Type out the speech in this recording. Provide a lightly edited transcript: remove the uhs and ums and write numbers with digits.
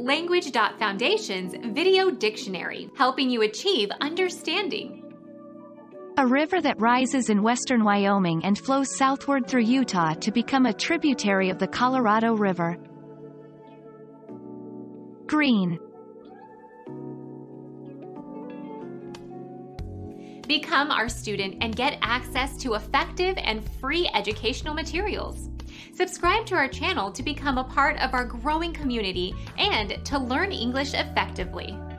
Language.Foundation's Video Dictionary, helping you achieve understanding. A river that rises in western Wyoming and flows southward through Utah to become a tributary of the Colorado River. Green. Become our student and get access to effective and free educational materials. Subscribe to our channel to become a part of our growing community and to learn English effectively.